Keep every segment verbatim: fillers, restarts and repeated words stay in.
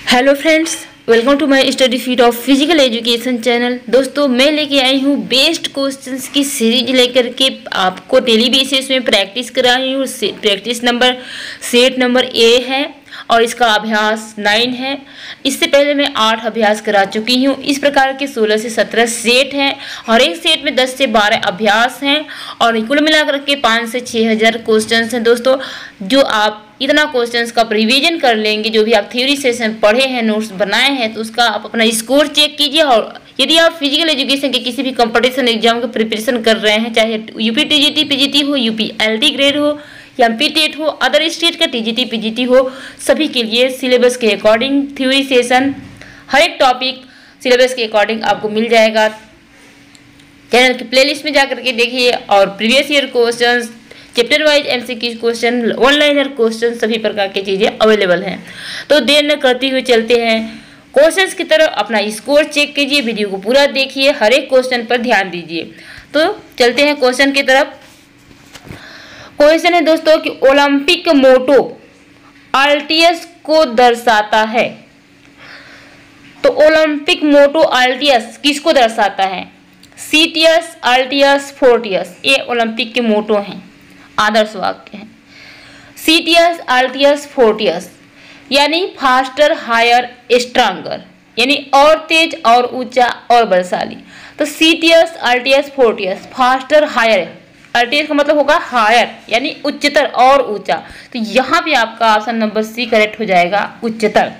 Hello friends, welcome to my study feed of physical education channel. दोस्तों, मैं लेके आई हूँ बेस्ट क्वेश्चंस की सीरीज लेकर के आपको डेली बेसिस में प्रैक्टिस करा रही हूँ। Practice number set number A है और इसका अभ्यास नाइन है। इससे पहले मैं आठ अभ्यास करा चुकी हूँ। इस प्रकार के सोलह से सत्रह सेट हैं और एक सेट में दस से बारह अभ्यास हैं और कुल मिलाकर के पाँच से छः हज़ार क्वेश्चन हैं। दोस्तों, जो आप इतना क्वेश्चंस का रिवीजन कर लेंगे, जो भी आप थ्योरी सेशन पढ़े हैं, नोट्स बनाए हैं, तो उसका आप अपना स्कोर चेक कीजिए। और यदि आप फिजिकल एजुकेशन के किसी भी कंपटीशन एग्जाम की प्रिपरेशन कर रहे हैं, चाहे यूपी टीजीटी पीजीटी हो, यूपी एलटी ग्रेड हो या एमपी टेट हो, अदर स्टेट का टीजीटी पीजीटी हो, सभी के लिए सिलेबस के अकॉर्डिंग थ्योरी सेशन हर एक टॉपिक सिलेबस के अकॉर्डिंग आपको मिल जाएगा। चैनल की प्लेलिस्ट में जाकर के देखिए और previous year question, chapter wise MCQ question, one liner question, सभी प्रकार की चीज़ें अवेलेबल हैं। तो देर न करते हुए चलते हैं क्वेश्चंस की तरफ। अपना स्कोर चेक कीजिए, वीडियो को पूरा देखिए, हर एक क्वेश्चन पर ध्यान दीजिए। तो चलते हैं क्वेश्चन की तरफ। क्वेश्चन है दोस्तों कि ओलंपिक मोटो अल्टियस को दर्शाता है। तो ओलंपिक मोटो अल्टियस किसको दर्शाता है? सीटियस, अल्टियस, फोर्टियस, ये ओलंपिक के मोटो हैं, आदर्श वाक्य है। सीटियस, अल्टियस, फोर्टियस यानी फास्टर, हायर, स्ट्रांगर, यानी और तेज, और ऊंचा, और बलशाली। तो सीटियस, अल्टियस, फोर्टियस, फास्टर, हायर। अल्टियस का मतलब होगा हायर यानी उच्चतर और ऊंचा। तो यहाँ पे आपका ऑप्शन नंबर सी करेक्ट हो जाएगा, उच्चतर।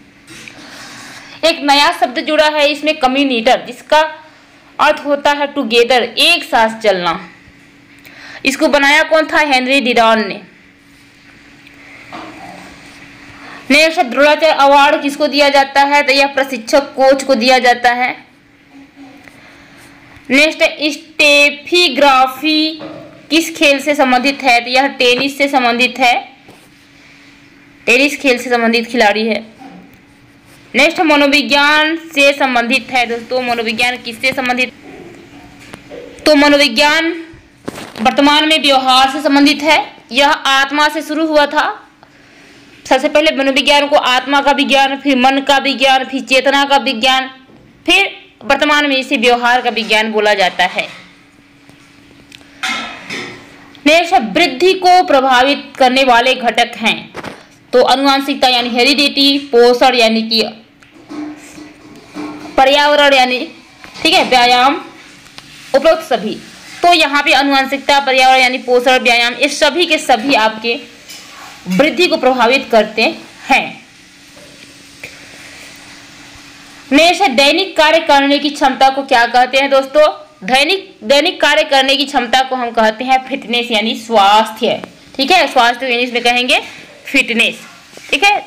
एक नया शब्द जुड़ा है इसमें, कम्युनिटर, जिसका अर्थ होता है टुगेदर, एक साथ चलना। इसको बनाया कौन था? हेनरी डिडॉन ने। नेक्स्ट, द्रोणाचार्य अवार्ड किसको दिया जाता है? तो यह प्रशिक्षक कोच को दिया जाता है। नेक्स्ट, स्टेफीग्राफी किस खेल से संबंधित है? तो यह टेनिस से संबंधित है, टेनिस खेल से संबंधित खिलाड़ी है। नेक्स्ट, मनोविज्ञान से संबंधित है। दोस्तों, मनोविज्ञान किससे संबंधित? तो मनोविज्ञान वर्तमान में व्यवहार से संबंधित है। यह आत्मा से शुरू हुआ था। सबसे पहले मनोविज्ञान को आत्मा का विज्ञान, फिर मन का विज्ञान, फिर चेतना का विज्ञान, फिर वर्तमान में इसे व्यवहार का विज्ञान बोला जाता है। नेक्स्ट, वृद्धि को प्रभावित करने वाले घटक हैं। तो अनुवांशिकता यानी हेरिडिटी, पोषण यानी कि पर्यावरण यानी ठीक है, व्यायाम, उपरोक्त सभी। तो यहाँ पे अनुवांशिकता, पर्यावरण यानी पोषण, व्यायाम, ये सभी के सभी आपके वृद्धि को प्रभावित करते हैं। नेक्स्ट, दैनिक कार्य करने की क्षमता को क्या कहते हैं? दोस्तों, दैनिक दैनिक कार्य करने की क्षमता को हम कहते हैं फिटनेस यानी स्वास्थ्य। ठीक है, स्वास्थ्य इंग्लिश में कहेंगे फिटनेस। ठीक है।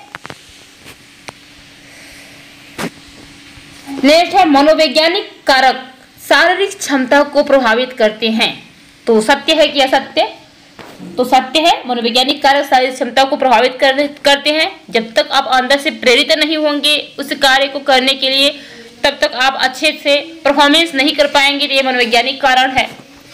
नेक्स्ट है मनोवैज्ञानिक कारक शारीरिक क्षमता को प्रभावित करते हैं। तो सत्य है कि असत्य? तो सत्य है, मनोवैज्ञानिक कारक शारीरिक क्षमता को प्रभावित कर, करते हैं। जब तक आप अंदर से प्रेरित नहीं होंगे उस कार्य को करने के लिए, तब तक आप अच्छे से परफॉर्मेंस नहीं कर पाएंगे। तो ये मनोवैज्ञानिक कारण है।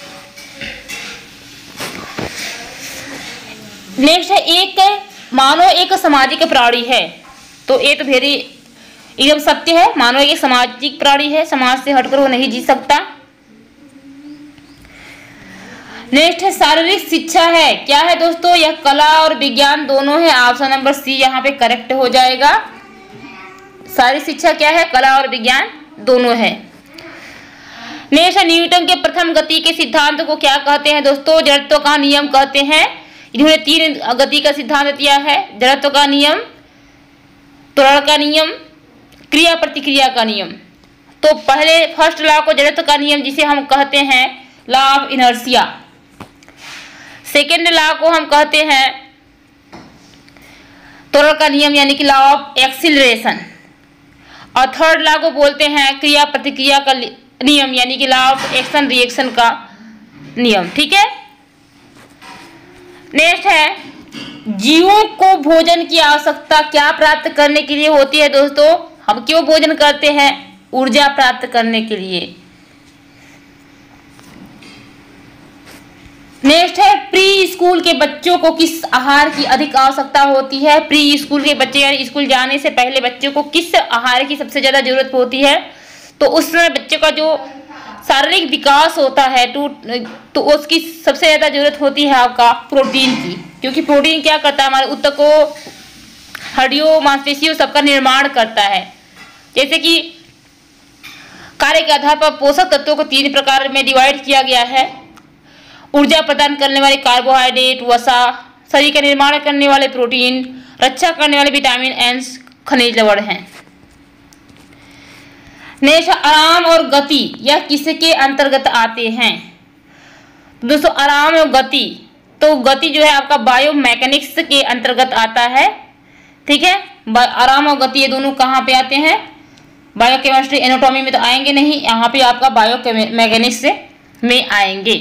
नेक्स्ट है, एक मानव एक सामाजिक प्राणी है। तो ये तो वेरी एकदम सत्य है, मानव एक सामाजिक प्राणी है, समाज से हटकर वो नहीं जी सकता। नेक्स्ट है, शारीरिक शिक्षा है। क्या है दोस्तों? यह कला और विज्ञान दोनों है। ऑप्शन नंबर सी यहाँ पे करेक्ट हो जाएगा। शारीरिक शिक्षा क्या है? कला और विज्ञान दोनों है। नेक्स्ट है, न्यूटन के प्रथम गति के सिद्धांत को क्या कहते हैं? दोस्तों, जड़त्व का नियम कहते हैं। इन्होंने तीन गति का सिद्धांत दिया है, जड़त्व का नियम, त्वरण का नियम, क्रिया प्रतिक्रिया का नियम। तो पहले फर्स्ट लॉ को जड़त्व का नियम, जिसे हम कहते हैं law of inertia. Second law को हम कहते हैं त्वरण का नियम यानी कि लॉ ऑफ एक्सीलरेशन। और थर्ड लॉ को बोलते हैं क्रिया प्रतिक्रिया का नियम यानी कि लॉ ऑफ एक्शन रिएक्शन का नियम। ठीक है। नेक्स्ट है, जीवों को भोजन की आवश्यकता क्या प्राप्त करने के लिए होती है? दोस्तों, हम क्यों भोजन करते हैं? ऊर्जा प्राप्त करने के लिए। नेक्स्ट है प्री स्कूल के बच्चों को किस आहार की अधिक आवश्यकता होती है। प्री स्कूल के बच्चे यानी स्कूल जाने से पहले बच्चों को किस आहार की सबसे ज्यादा जरूरत होती है। तो उस समय बच्चे का जो शारीरिक विकास होता है तो तो उसकी सबसे ज्यादा जरूरत होती है आपका प्रोटीन की, क्योंकि प्रोटीन क्या करता है, हमारे ऊतकों, हड्डियों, मांसपेशियों सबका निर्माण करता है। जैसे कि कार्य के आधार पर पोषक तत्वों को तीन प्रकार में डिवाइड किया गया है। ऊर्जा प्रदान करने वाले कार्बोहाइड्रेट, वसा, शरीर का निर्माण करने वाले प्रोटीन, रक्षा करने वाले विटामिन एंड खनिज लवण हैं। नेक्स्ट आराम और गति यह किसके अंतर्गत आते हैं। दोस्तों आराम और गति, तो गति जो है आपका बायोमैकेनिक्स के अंतर्गत आता है। ठीक है, आराम और गति ये दोनों कहाँ पे आते हैं, बायोकेमिस्ट्री एनाटॉमी में तो आएंगे नहीं, यहाँ पे आपका बायोमैकेनिक्स में आएंगे।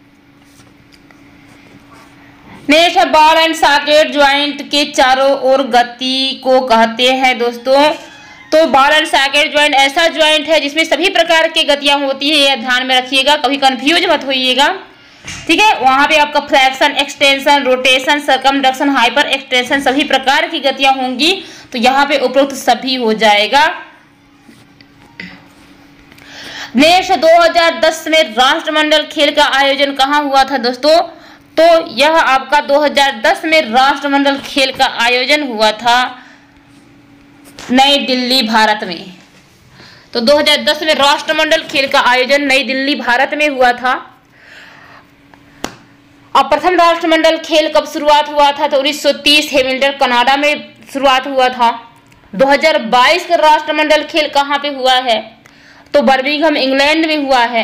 नेक्स्ट है बॉल एंड सॉकेट ज्वाइंट के चारों ओर गति को कहते हैं। दोस्तों तो बॉल एंड सॉकेट ज्वाइंट ऐसा ज्वाइंट है जिसमें सभी प्रकार की गतियां होती है, यह ध्यान में रखिएगा, कभी कंफ्यूज मत होइएगा। ठीक है, वहां पे आपका flexion, extension, rotation, circumduction, hyper extension सभी प्रकार की गतियां होंगी, तो यहाँ पे उपरोक्त सभी हो जाएगा। नेक्स्ट दो हज़ार दस में राष्ट्रमंडल खेल का आयोजन कहाँ हुआ था दोस्तों। तो यह आपका दो हज़ार दस में राष्ट्रमंडल खेल का आयोजन हुआ था नई दिल्ली भारत में। तो दो हज़ार दस में राष्ट्रमंडल खेल का आयोजन नई दिल्ली भारत में हुआ था। और प्रथम राष्ट्रमंडल खेल कब शुरुआत हुआ था, तो उन्नीस सौ तीस हेमिल्टन कनाडा में शुरुआत हुआ था। दो हज़ार बाईस का राष्ट्रमंडल खेल कहाँ पे हुआ है, तो बर्मिंघम इंग्लैंड में हुआ है।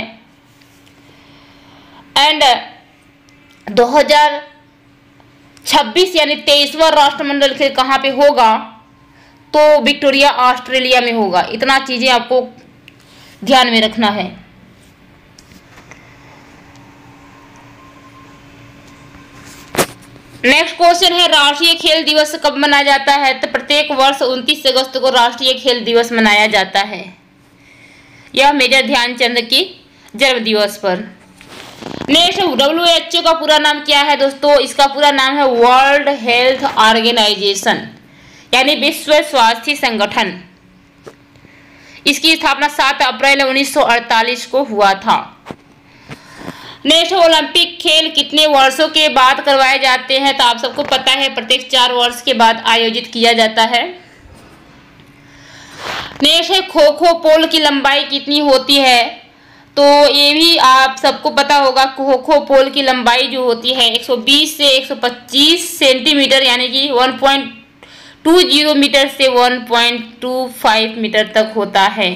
एंड दो हज़ार छब्बीस यानी तेईसवां राष्ट्रमंडल खेल कहाँ पे होगा, तो विक्टोरिया ऑस्ट्रेलिया में होगा। इतना चीजें आपको ध्यान में रखना है। नेक्स्ट क्वेश्चन है राष्ट्रीय खेल दिवस कब मनाया जाता है, तो प्रत्येक वर्ष उनतीस अगस्त को राष्ट्रीय खेल दिवस मनाया जाता है, यह मेजर ध्यानचंद की जन्म दिवस पर। नेक्स्ट डब्ल्यू एच ओ का पूरा नाम क्या है दोस्तों, इसका पूरा नाम है वर्ल्ड हेल्थ ऑर्गेनाइजेशन यानी विश्व स्वास्थ्य संगठन। इसकी स्थापना सात अप्रैल उन्नीस सौ अड़तालीस को हुआ था। नेक्स्ट ओलंपिक खेल कितने वर्षों के बाद करवाए जाते हैं, तो आप सबको पता है प्रत्येक चार वर्ष के बाद आयोजित किया जाता है। नेक्स्ट है खो खो पोल की लंबाई कितनी होती है, तो ये भी आप सबको पता होगा। खो खो पोल की लंबाई जो होती है एक सौ बीस से एक सौ पच्चीस सेंटीमीटर यानी कि एक पॉइंट दो शून्य मीटर से एक पॉइंट दो पाँच मीटर तक होता है।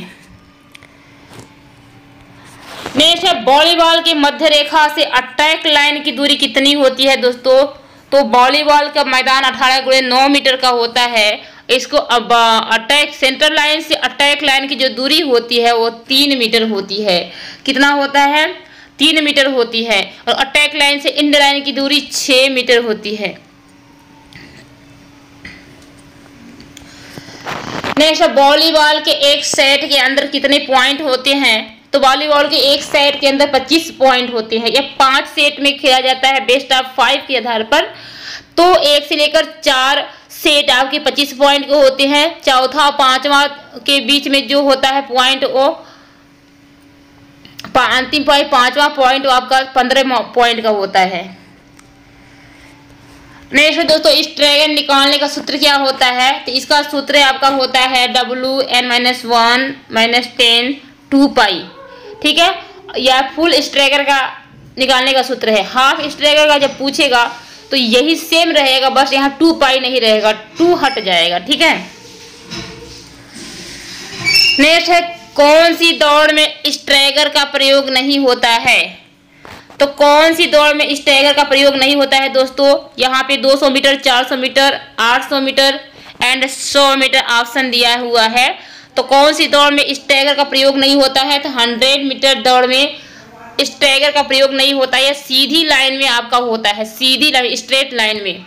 नेक्स्ट है वॉलीबॉल के मध्य रेखा से अटैक लाइन की दूरी कितनी होती है दोस्तों, तो वॉलीबॉल का मैदान अठारह गुणे नौ मीटर का होता है। इसको अब अटैक सेंटर लाइन से अटैक लाइन की जो दूरी होती है वो तीन मीटर होती है। कितना होता है, तीन मीटर होती है। और अटैक लाइन से इंड लाइन की दूरी छः मीटर होती है। नेक्स्ट वॉलीबॉल के एक सेट के अंदर कितने पॉइंट होते हैं, तो वॉलीबॉल के एक सेट के अंदर पच्चीस पॉइंट होते हैं। यह पांच सेट में खेला जाता है बेस्ट ऑफ फाइव के आधार पर। तो एक से लेकर चार सेट आपके पच्चीस पॉइंट के होते हैं। चौथा पांचवा के बीच में जो होता है पॉइंट वो अंतिम पॉइंट पांचवा पॉइंट आपका पंद्रह पॉइंट का होता है। नेक्स्ट दोस्तों इस ड्रैगन निकालने का सूत्र क्या होता है, तो इसका सूत्र आपका होता है W N minus one minus ten two pi. ठीक है, यह फुल स्ट्रैगर का निकालने का सूत्र है। हाफ स्ट्रैगर का जब पूछेगा तो यही सेम रहेगा, बस यहाँ टू पाई नहीं रहेगा, टू हट जाएगा। ठीक है, नेक्स्ट है कौन सी दौड़ में स्ट्रैगर का प्रयोग नहीं होता है, तो कौन सी दौड़ में स्ट्रैगर का प्रयोग नहीं होता है दोस्तों, यहाँ पे दो सौ मीटर, चार सौ मीटर, आठ सौ मीटर एंड सौ मीटर ऑप्शन दिया हुआ है। तो कौन सी दौड़ में स्ट्रैगर का प्रयोग नहीं होता है, तो हंड्रेड मीटर दौड़ में स्ट्रैगर का प्रयोग नहीं होता है। सीधी लाइन में आपका होता है, सीधी लाइन स्ट्रेट लाइन में।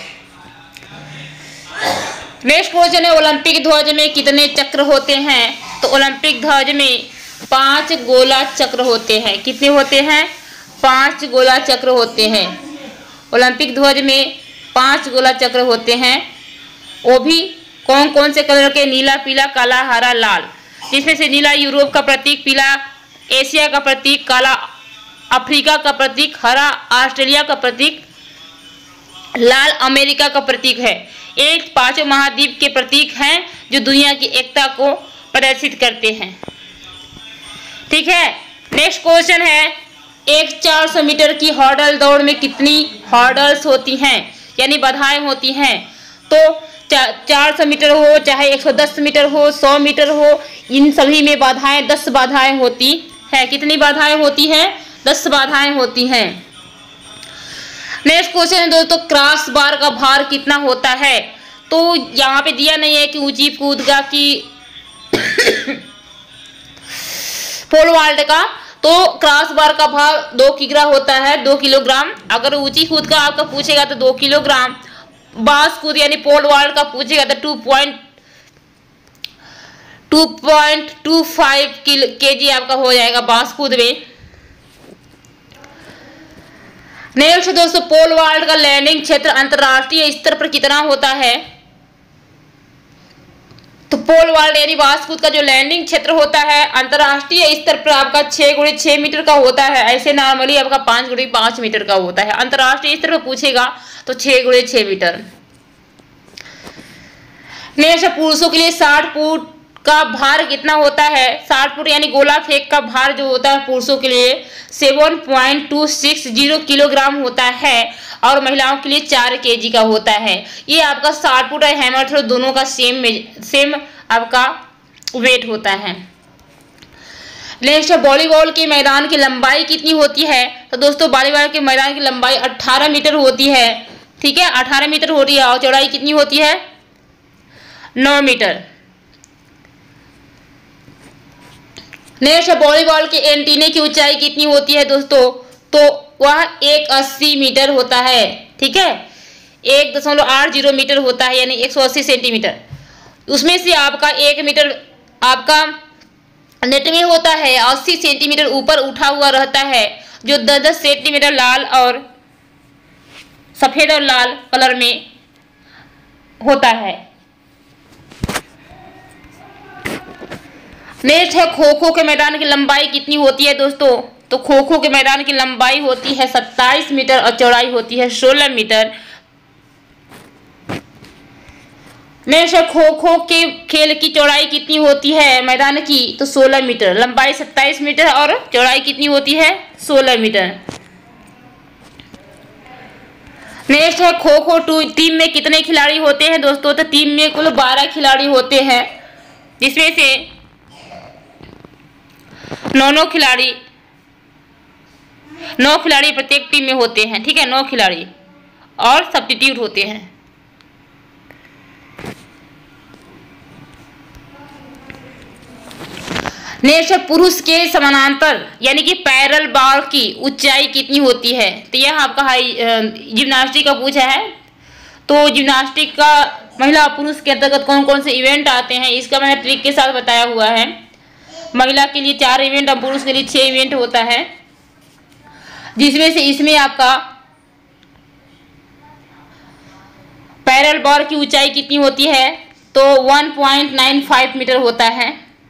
नेक्स्ट क्वेश्चन है ओलंपिक ध्वज में कितने चक्र होते हैं, तो ओलंपिक ध्वज में पांच गोला चक्र होते हैं। कितने होते हैं, पांच गोला चक्र होते हैं। ओलंपिक ध्वज में पांच गोला चक्र होते हैं, वो भी कौन कौन से कलर के? नीला, पीला, काला, हरा, लाल। जिसमें से नीला यूरोप का प्रतीक, पीला एशिया का प्रतीक, काला अफ्रीका का प्रतीक, हरा ऑस्ट्रेलिया का प्रतीक, लाल अमेरिका का प्रतीक है। एक पांचों महाद्वीप के प्रतीक हैं जो दुनिया की एकता को प्रदर्शित करते हैं। ठीक है, नेक्स्ट क्वेश्चन है, एक चार सौ मीटर की हर्डल दौड़ में कितनी हर्डल्स होती हैं, यानी बाधाएं होती हैं? तो चार सौ मीटर हो, चाहे एक सौ दस मीटर हो, सौ मीटर हो, इन सभी में बाधाएं दस बाधाएं होती है। कितनी बाधाएं होती हैं? दस बाधाएं होती हैं। नेक्स्ट क्वेश्चन है दोस्तों, क्रॉस बार का भार कितना होता है? तो यहाँ पे दिया नहीं है कि ऊंची कूदगा की पोल वाल्ट का, तो क्रॉस बार का भार दो किलोग्राम होता है, दो किलोग्राम। अगर ऊंची कूद का आपका पूछेगा तो दो किलोग्राम, बांस कूद यानी पोल वाल्ट का पूछेगा तो two point two point two five kilo K G आपका हो जाएगा बांस कूद में। नेक्स्ट दोस्तों, पोल वाल्ट का लैंडिंग क्षेत्र अंतरराष्ट्रीय स्तर पर कितना होता है? तो पोल वाल्ट यानी बांस कूद का जो लैंडिंग क्षेत्र होता है अंतरराष्ट्रीय स्तर पर आपका छह गुणे छह मीटर का होता है। ऐसे नॉर्मली आपका पांच गुणे पांच मीटर का होता है। अंतरराष्ट्रीय स्तर पर पूछेगा तो छह गुणे छह मीटर। नेक्स्ट, पुरुषों के लिए साठ फुट का भार कितना होता है? साठ फुट यानी गोला फेंक का भार जो होता है पुरुषों के लिए seven point two six zero kilogram होता है और महिलाओं के लिए चार केजी का होता है। ये आपका साठ फुट और हैमर थ्रो दोनों का सेम सेम आपका वेट होता है। नेक्स्ट, वॉलीबॉल के मैदान की लंबाई कितनी होती है? तो दोस्तों वॉलीबॉल के मैदान की लंबाई अठारह मीटर होती है। ठीक है, अठारह मीटर हो रही है और चौड़ाई कितनी होती है? नौ मीटर। नेक्स्ट, वॉलीबॉल के एंटीने की ऊंचाई कितनी होती है दोस्तों? तो वह एक अस्सी मीटर होता है। ठीक है, एक दशमलव आठ जीरो मीटर होता है यानी एक सौ अस्सी सेंटीमीटर। उसमें से आपका एक मीटर आपका नेट में होता है, अस्सी सेंटीमीटर ऊपर उठा हुआ रहता है जो दस दस सेंटीमीटर लाल और सफेद और लाल कलर में होता है। नेक्स्ट है, खो खो के मैदान की लंबाई कितनी होती है दोस्तों? तो खो खो के मैदान की लंबाई होती है सत्ताईस मीटर और चौड़ाई होती है सोलह मीटर। नेक्स्ट है, खो खो के खेल की चौड़ाई कितनी होती है मैदान की? तो सोलह मीटर। लंबाई सत्ताईस मीटर और चौड़ाई कितनी होती है? सोलह मीटर। नेक्स्ट है, खो खो टू टीम में कितने खिलाड़ी होते हैं दोस्तों? तो टीम में कुल बारह खिलाड़ी होते हैं, जिसमें से नौ नौ खिलाड़ी नौ खिलाड़ी प्रत्येक टीम में होते हैं। ठीक है, नौ खिलाड़ी और सब्स्टिट्यूट होते हैं। नेक्स्ट, पुरुष के समानांतर यानी कि पैरेलल बार की ऊंचाई कितनी होती है? तो यह आपका हाई जिम्नास्टिक का पूछा है। तो जिम्नास्टिक का महिला और पुरुष के अंतर्गत कौन कौन से इवेंट आते हैं इसका मैंने ट्रिक के साथ बताया हुआ है। महिला के लिए चार इवेंट और पुरुष के लिए छह इवेंट होता है, जिसमें से इसमें आपका पैरेलल बार की ऊंचाई कितनी होती है? तो one point nine five metre होता है।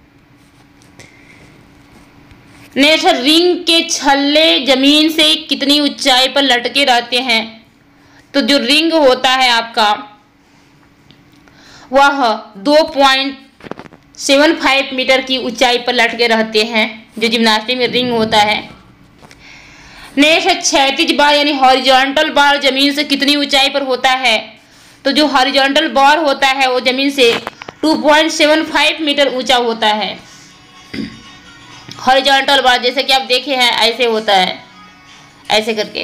नेक्स्ट, रिंग के छल्ले जमीन से कितनी ऊंचाई पर लटके रहते हैं? तो जो रिंग होता है आपका वह दो पॉइंट सेवन फाइव मीटर की ऊंचाई पर लटके रहते हैं, जो जिम्नास्टिक में रिंग होता है। नेक्स्ट, क्षैतिज बार यानी हॉरिजॉन्टल बार जमीन से कितनी ऊंचाई पर होता है? तो जो हॉरिजॉन्टल बार होता है वो जमीन से two point seven five metre ऊंचा होता है। हॉरिजॉन्टल बार जैसे कि आप देखे हैं ऐसे होता है, ऐसे करके।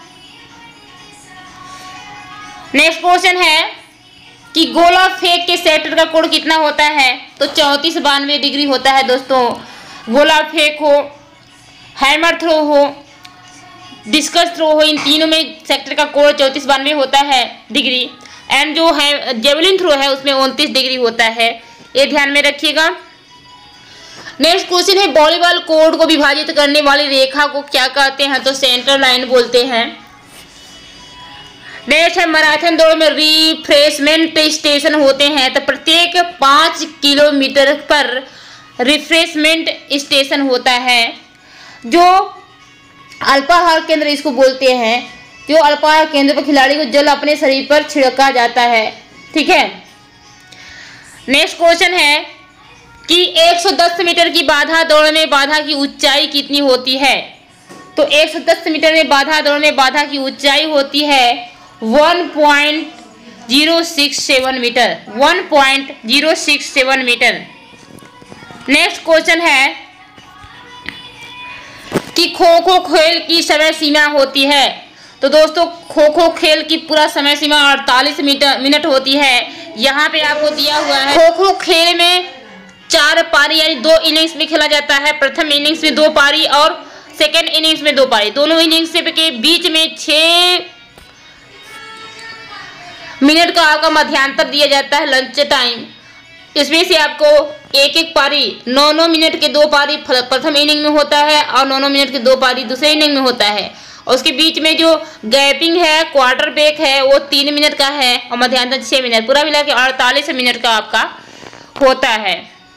नेक्स्ट क्वेश्चन है कि गोला फेंक के सेटर का कोण कितना होता है? तो चौंतीस बानवे डिग्री होता है दोस्तों। गोला फेंक हो, हैमर थ्रो हो, डिस्कस थ्रो हो, इन तीनों में सेक्टर का कोण चौंतीस बानवे होता है डिग्री। एंड जो है जेवलिन थ्रो है उसमें उनतीस डिग्री होता है, ये ध्यान में रखिएगा। नेक्स्ट क्वेश्चन है वॉलीबॉल कोर्ट को विभाजित करने वाली रेखा को क्या कहते हैं? तो सेंटर लाइन बोलते हैं। नेक्स्ट है मैराथन दौड़ में रिफ्रेशमेंट स्टेशन होते हैं, तो प्रत्येक पाँच किलोमीटर पर रिफ्रेशमेंट स्टेशन होता है। जो अल्पाहार केंद्र इसको बोलते हैं, जो अल्पाहार केंद्र पर खिलाड़ी को जल अपने शरीर पर छिड़का जाता है। ठीक है। नेक्स्ट क्वेश्चन है कि एक सौ दस मीटर की बाधा दौड़ में बाधा की ऊंचाई कितनी होती है? तो एक सौ दस मीटर में बाधा दौड़ में बाधा की ऊंचाई होती है one point zero six seven metre, one point zero six seven metre. Next question है कि खो खो खेल की समय सीमा होती है। तो दोस्तों खो खो खेल की पूरा समय सीमा अड़तालीस मिनट होती है। यहाँ पे आपको दिया हुआ है खो खो खेल में चार पारी यानी दो इनिंग्स में खेला जाता है। प्रथम इनिंग्स में दो पारी और सेकेंड इनिंग्स में दो पारी, दोनों इनिंग्स के बीच में छः मिनट का आपका मध्यांतर दिया जाता है, लंच टाइम। इसमें से आपको एक एक पारी नौ नौ मिनट के दो पारी प्रथम इनिंग में होता है और नौ नौ मिनट के दो पारी दूसरे इनिंग में होता है। और उसके बीच में जो गैपिंग है, क्वार्टर ब्रेक है, वो तीन मिनट का है और मध्यांतर छः मिनट, पूरा मिला के अड़तालीस मिनट का आपका होता है।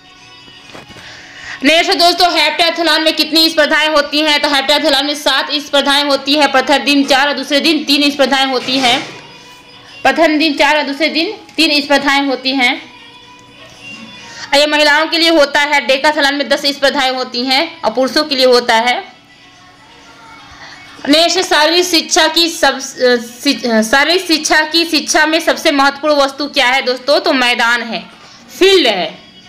नेक्स्ट दोस्तों हेप्टाथलॉन में कितनी स्पर्धाएं होती हैं? तो हेप्टाथलॉन में सात स्पर्धाएं होती है। प्रथम दिन चार और दूसरे दिन तीन स्पर्धाएं होती हैं। प्रथम दिन चार और दूसरे दिन तीन स्पर्धाएं होती हैं। ये महिलाओं के लिए होता है। डेकाथलॉन में दस स्पर्धाएं होती हैं और पुरुषों के लिए होता है। नेक्स्ट शारीरिक शिक्षा की सब शारीरिक शिक्षा की शिक्षा में सबसे महत्वपूर्ण वस्तु क्या है दोस्तों? तो मैदान है, फील्ड है।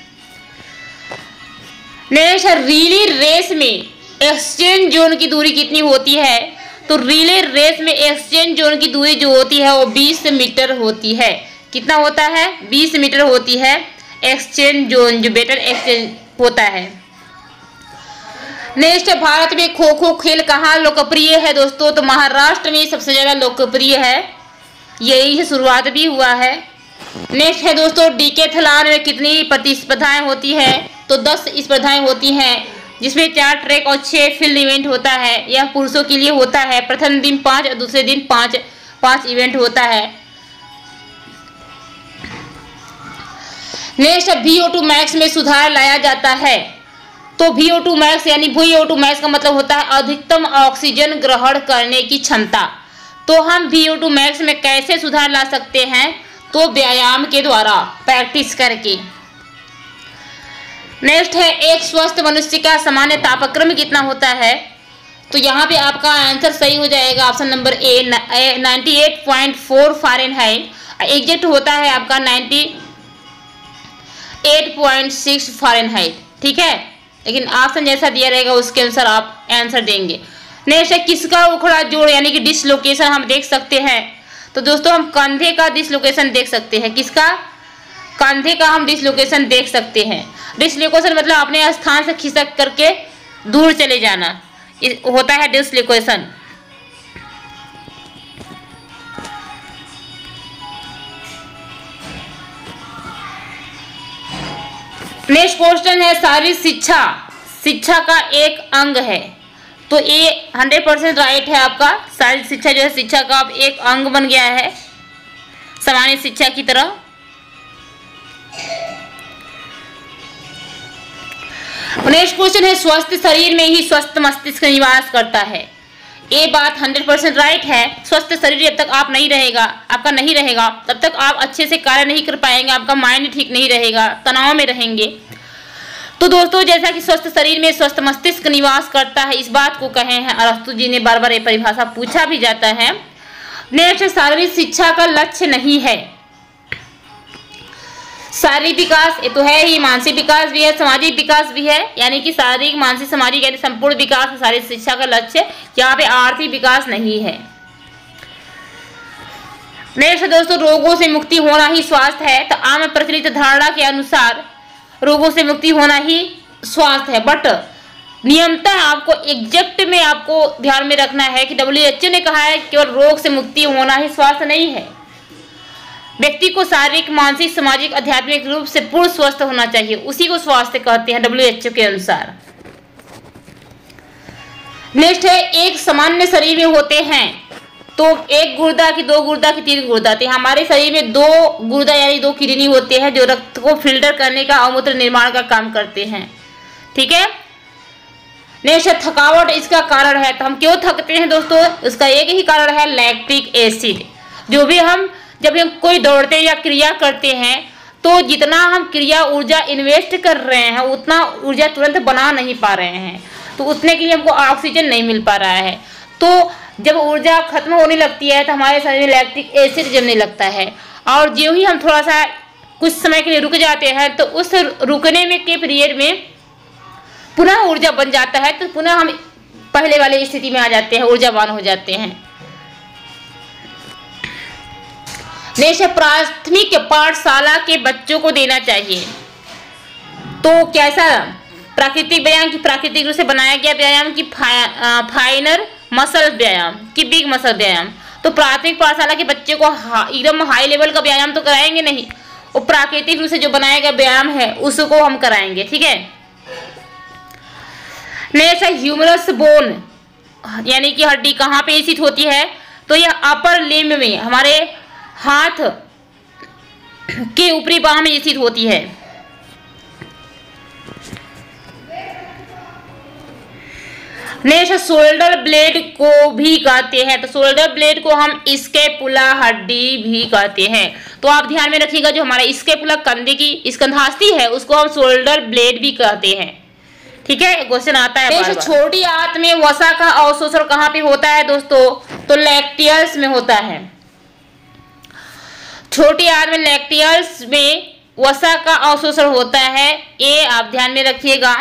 नेक्स्ट रिले रेस में एक्सचेंज जोन की दूरी कितनी होती है? तो रिले रेस में एक्सचेंज जोन की दूरी जो होती है वो बीस मीटर होती है। कितना होता है? बीस मीटर होती है एक्सचेंज जोन, जो बेटर एक्सचेंज होता है। नेक्स्ट भारत में खो खो खेल कहाँ लोकप्रिय है दोस्तों? तो महाराष्ट्र में सबसे ज्यादा लोकप्रिय है, यही से शुरुआत भी हुआ है। नेक्स्ट है दोस्तों डीकेथलॉन में कितनी प्रतिस्पर्धाएं होती है? तो दस स्पर्धाएं होती हैं, जिसमें चार ट्रैक और छह फील्ड इवेंट होता है। यह पुरुषों के लिए होता है। प्रथम दिन पाँच और दूसरे दिन पाँच पाँच इवेंट होता है। Next V O two max में सुधार लाया जाता है। तो वी ओ टू मैक्स यानी वी ओ टू मैक्स का मतलब होता है अधिकतम ऑक्सीजन ग्रहण करने की क्षमता। तो हम वी ओ टू मैक्स में कैसे सुधार ला सकते हैं? तो व्यायाम के द्वारा, प्रैक्टिस करके। नेक्स्ट है एक स्वस्थ मनुष्य का सामान्य तापक्रम कितना होता है? तो यहाँ पे आपका आंसर सही हो जाएगा option number A, ninety eight point four Fahrenheit. Exact होता है आपका ninety eight point six Fahrenheit. ठीक है, लेकिन ऑप्शन जैसा दिया रहेगा उसके अनुसार आप आंसर देंगे। नेक्स्ट है किसका उखड़ा जोड़ यानी कि डिसलोकेशन हम देख सकते हैं? तो दोस्तों हम कंधे का डिसलोकेशन देख सकते हैं। किसका? कंधे का हम डिसलोकेशन देख सकते हैं। डिसलोकेशन मतलब अपने स्थान से खिसक करके दूर चले जाना होता है डिसलोकेशन। नेक्स्ट क्वेश्चन है शारीरिक शिक्षा शिक्षा का एक अंग है। तो ये हंड्रेड परसेंट राइट है आपका। शारीरिक शिक्षा जो है शिक्षा का अब एक अंग बन गया है सामान्य शिक्षा की तरह। नेक्स्ट क्वेश्चन है स्वस्थ शरीर में ही स्वस्थ मस्तिष्क निवास करता है। ये बात हंड्रेड परसेंट राइट है। स्वस्थ शरीर जब तक आप नहीं रहेगा आपका नहीं रहेगा तब तक आप अच्छे से कार्य नहीं कर पाएंगे, आपका माइंड ठीक नहीं रहेगा, तनाव में रहेंगे। तो दोस्तों जैसा कि स्वस्थ शरीर में स्वस्थ मस्तिष्क निवास करता है, इस बात को कहे हैं अरस्तु जी ने, बार बार ये परिभाषा पूछा भी जाता है। नेक्स्ट शारीरिक शिक्षा का लक्ष्य नहीं है। शारीरिक विकास ये तो है ही, मानसिक विकास भी है, सामाजिक विकास भी है, यानी कि शारीरिक मानसिक सामाजिक यानी संपूर्ण विकास शारीरिक शिक्षा का लक्ष्य। यहाँ पे आर्थिक विकास नहीं है। नेक्स्ट दोस्तों रोगों से मुक्ति होना ही स्वास्थ्य है। तो आम प्रचलित धारणा के अनुसार रोगों से मुक्ति होना ही स्वास्थ्य है, बट नियमतः आपको एग्जैक्ट में आपको ध्यान में रखना है कि डब्ल्यू एच ओ ने कहा है केवल रोग से मुक्ति होना ही स्वास्थ्य नहीं है। व्यक्ति को शारीरिक, मानसिक, सामाजिक, आध्यात्मिक रूप से पूर्ण स्वस्थ होना चाहिए, उसी को स्वास्थ्य कहते हैं डब्ल्यू एच ओ के अनुसार। नेक्स्ट है, एक सामान्य शरीर में होते हैं तो एक गुर्दा की, दो गुर्दा की, तीन गुर्दा। तो हमारे शरीर में दो गुर्दा यानी दो किडनी होते हैं जो रक्त को फिल्टर करने का और मूत्र निर्माण का काम करते हैं। ठीक है। नेक्स्ट है, थकावट इसका कारण है। तो हम क्यों थकते हैं दोस्तों? उसका एक ही कारण है, लैक्टिक एसिड। जो भी हम जब हम कोई दौड़ते या क्रिया करते हैं तो जितना हम क्रिया ऊर्जा इन्वेस्ट कर रहे हैं उतना ऊर्जा तुरंत बना नहीं पा रहे हैं, तो उतने के लिए हमको ऑक्सीजन नहीं मिल पा रहा है। तो जब ऊर्जा खत्म होने लगती है तो हमारे शरीर में लैक्टिक एसिड जमने लगता है, और जो ही हम थोड़ा सा कुछ समय के लिए रुक जाते हैं तो उस रुकने में के पीरियड में पुनः ऊर्जा बन जाता है, तो पुनः हम पहले वाली स्थिति में आ जाते हैं, ऊर्जावान हो जाते हैं। नेक्स्ट, प्राथमिक पाठशाला के बच्चों को देना चाहिए। तो कैसा? प्राकृतिक व्यायाम की प्राकृतिक रूप से बनाया गया व्यायाम की फाइनर मसल व्यायाम की बिग मसल व्यायाम। तो प्राथमिक पाठशाला के बच्चे को एकदम हाई लेवल का व्यायाम तो कराएंगे नहीं, वो प्राकृतिक रूप से जो बनाया गया व्यायाम है उसको हम कराएंगे। ठीक है। नेक्स्ट है, ह्यूमरस बोन यानी कि हड्डी कहाँ पे स्थित होती है? तो यह अपर लिम्ब में, हमारे हाथ के ऊपरी बाह में स्थित होती है। नेक्स्ट, शोल्डर ब्लेड को भी कहते हैं। तो शोल्डर ब्लेड को हम स्कैपुला हड्डी भी कहते हैं। तो आप ध्यान में रखिएगा, जो हमारा स्कैपुला कंधे की स्कंधास्थि है उसको हम शोल्डर ब्लेड भी कहते हैं। ठीक है, क्वेश्चन आता है बार बार। छोटी आंत में वसा का अवशोषण कहाँ पे होता है दोस्तों? तो लैक्टियल्स में होता है। छोटी आंत में लैक्टियल्स में वसा का अवशोषण होता है, ये आप ध्यान में रखिएगा।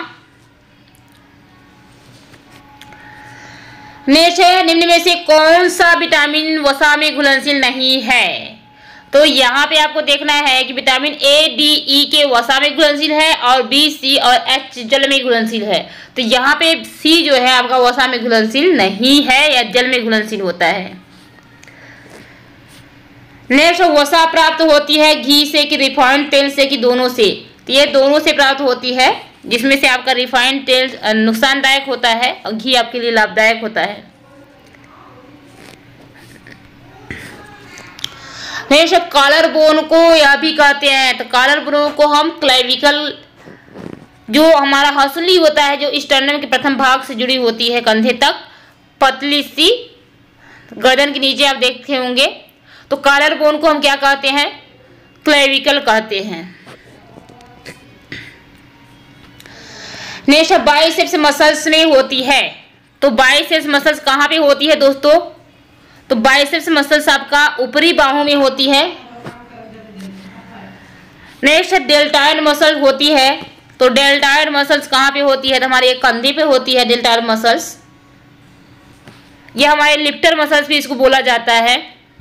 नेक्स्ट है, निम्न में से कौन सा विटामिन वसा में घुलनशील नहीं है? तो यहाँ पे आपको देखना है कि विटामिन ए, डी, ई के वसा में घुलनशील है और बी, सी और एच जल में घुलनशील है। तो यहाँ पे सी जो है आपका वसा में घुलनशील नहीं है या जल में घुलनशील होता है। नेक्स्ट, वसा प्राप्त होती है घी से कि रिफाइंड तेल से कि दोनों से? तो ये दोनों से प्राप्त होती है, जिसमें से आपका रिफाइंड तेल नुकसानदायक होता है और घी आपके लिए लाभदायक होता है। नेक्स्ट, कॉलर बोन को यह भी कहते हैं। तो कॉलर बोन को हम क्लेविकल, जो हमारा हंसली होता है जो स्टर्नम के प्रथम भाग से जुड़ी होती है कंधे तक, पतली सी गर्दन के नीचे आप देखते होंगे, तो कॉलर बोन को हम क्या कहते हैं? क्लेविकल कहते हैं। नेक्स्ट, बाइसेप्स मसल्स में होती है। तो बाइसेप्स मसल्स कहाँ पे होती है दोस्तों? तो बाइसेप्स मसल्स आपका ऊपरी बाहों में होती है। नेक्स्ट, डेल्टाइड मसल होती है। तो डेल्टाइड मसल्स कहाँ पे होती है? तो हमारे एक कंधे पे होती है डेल्टाइड मसल्स। यह हमारे लिफ्टर मसल्स भी इसको बोला जाता है।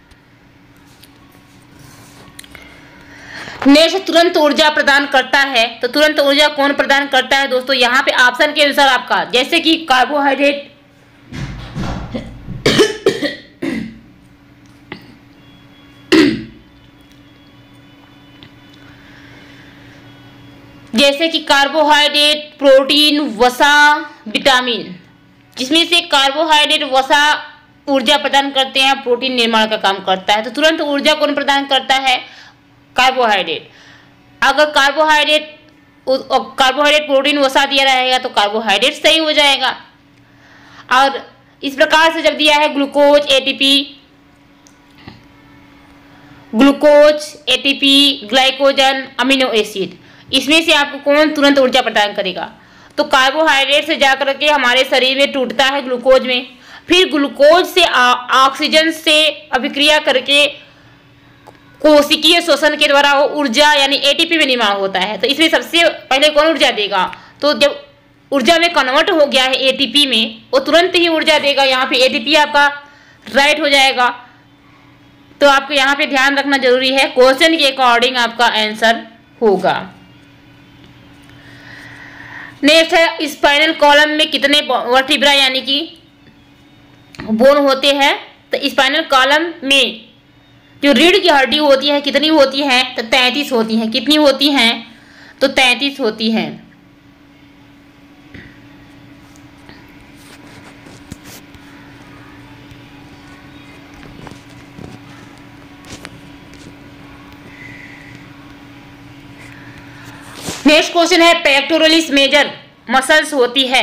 नेक्स्ट, तुरंत ऊर्जा प्रदान करता है। तो तुरंत ऊर्जा कौन प्रदान करता है दोस्तों? यहाँ पे ऑप्शन के अनुसार आपका, जैसे कि कार्बोहाइड्रेट, जैसे कि कार्बोहाइड्रेट, प्रोटीन, वसा, विटामिन, जिसमें से कार्बोहाइड्रेट, वसा ऊर्जा प्रदान करते हैं, प्रोटीन निर्माण का काम करता है। तो तुरंत ऊर्जा कौन प्रदान करता है? कार्बोहाइड्रेट। अगर कार्बोहाइड्रेट कार्बोहाइड्रेट प्रोटीन वसा दिया रहेगा तो कार्बोहाइड्रेट सही हो जाएगा। और इस प्रकार से जब दिया है glucose, ATP, glucose, ATP, glycogen, amino acid, इसमें से आपको कौन तुरंत ऊर्जा प्रदान करेगा? तो कार्बोहाइड्रेट से जाकर के हमारे शरीर में टूटता है ग्लूकोज में, फिर ग्लूकोज से ऑक्सीजन से अभिक्रिया करके कोशिकीय शोषण के द्वारा वो ऊर्जा यानी एटीपी में निर्माण होता है। तो इसमें सबसे पहले कौन ऊर्जा देगा? तो जब ऊर्जा में कन्वर्ट हो गया है एटीपी में, वो तुरंत ही ऊर्जा देगा। यहाँ पे एटीपी आपका राइट हो जाएगा। तो आपको यहाँ पे ध्यान रखना जरूरी है, क्वेश्चन के अकॉर्डिंग आपका आंसर होगा। नेक्स्ट है, स्पाइनल कॉलम में कितने वर्टिब्रा यानी कि बोन होते हैं? तो स्पाइनल कॉलम में जो रीढ़ की हड्डी होती है कितनी होती है, तो तैंतीस होती है। कितनी होती हैं, तो तैंतीस होती हैं। नेक्स्ट क्वेश्चन है पेक्टोरलिस मेजर मसल्स होती है,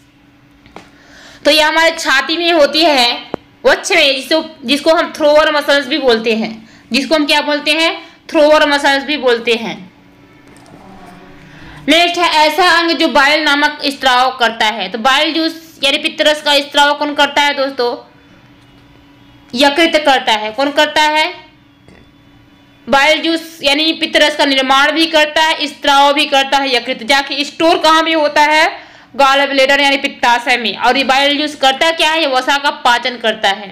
तो ये हमारे छाती में होती है, वक्ष में, जिसको जिसको हम थ्रोअर मसल्स भी बोलते हैं, जिसको हम क्या बोलते हैं, थ्रोअर मसल्स भी बोलते हैं। नेक्स्ट है ऐसा अंग जो बाइल नामक स्त्राव करता है, तो बाइल जूस यानी पित्तरस का स्त्राव कौन करता है दोस्तों, यकृत करता है। कौन करता है, बाइल जूस यानी पित्तरस का निर्माण भी करता है, स्त्राव भी करता है यकृत। जाके स्टोर कहाँ भी होता है, गॉल ब्लैडर यानी पित्ताशय में। और ये बाइल जूस करता क्या है, ये वसा का पाचन करता है,